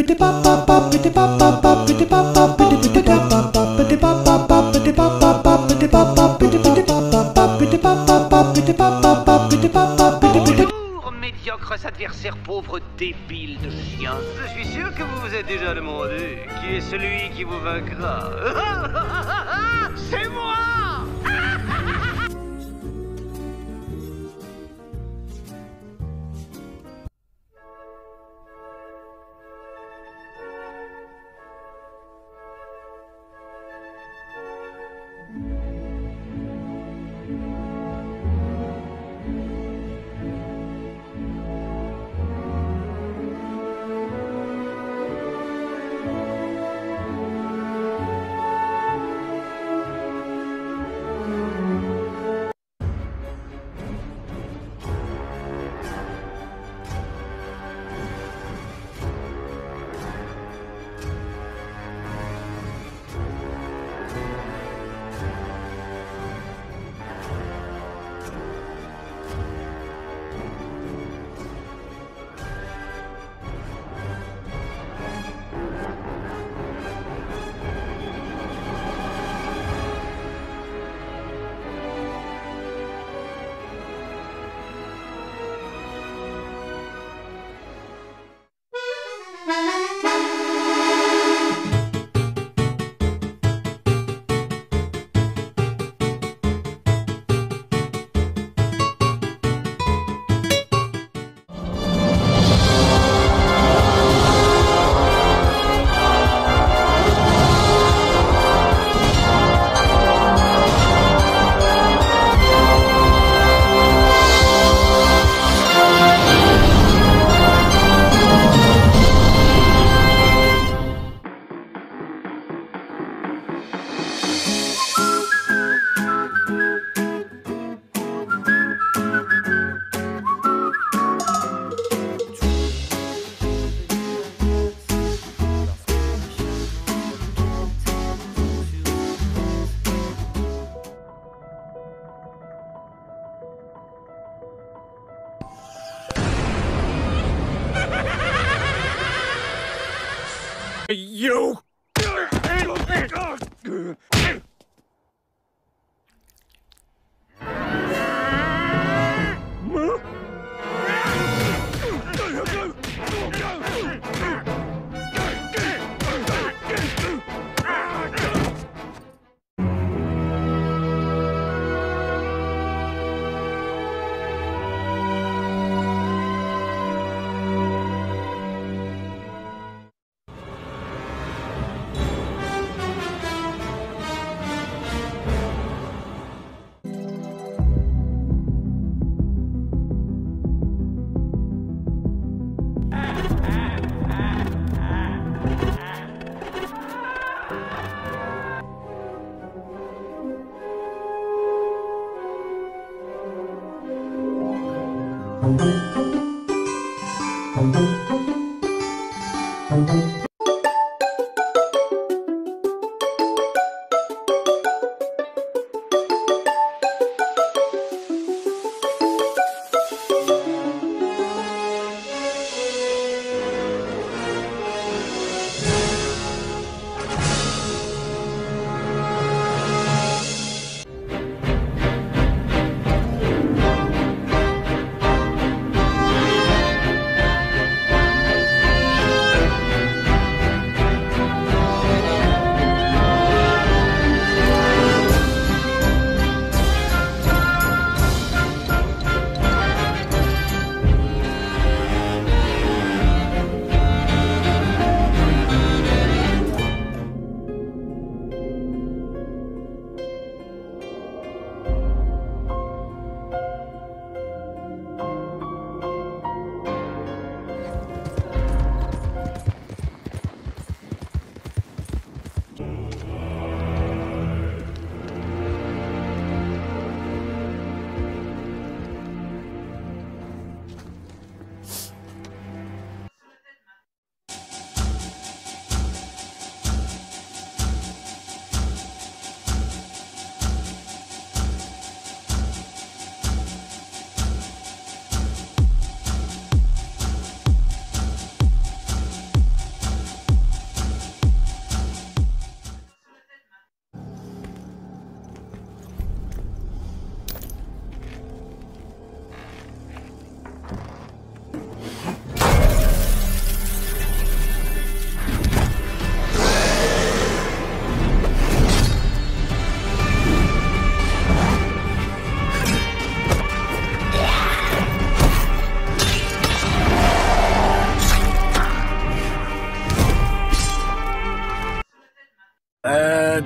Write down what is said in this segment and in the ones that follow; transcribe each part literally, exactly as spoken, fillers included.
Médiocres adversaires pauvres débiles de chiens. Je suis sûr que vous vous êtes déjà demandé qui est celui qui vous vaincra. C'est moi! You!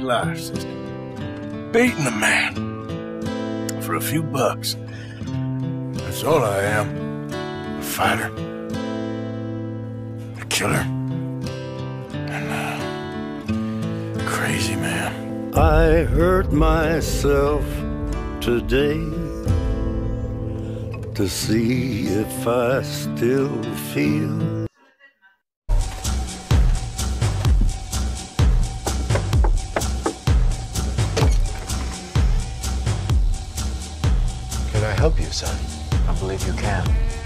good life, sister. Beating a man for a few bucks. That's all I am. A fighter. A killer. And a crazy man. I hurt myself today to see if I still feel. Can I help you, son? I believe you can.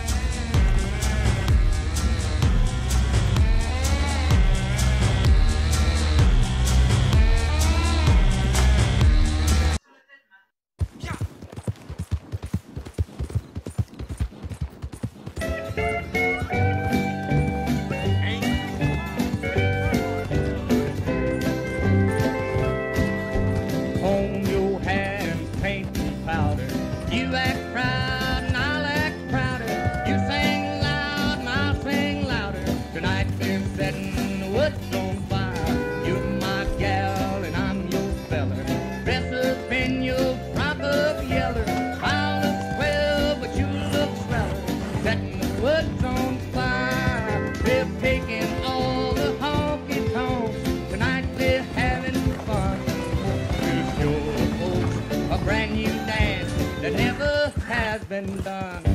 Comb your hair and paint and powder. You act proud and I'll act prouder. You sing loud and I'll sing louder. Tonight we're setting the woods on fire. You're my gal and I'm your feller. Dress up in your frock of yeller. I look swell but you look sweller. Setting the woods on fire. We're taking all the honky tonks. Tonight we're having fun. A brand new dance that never has been done.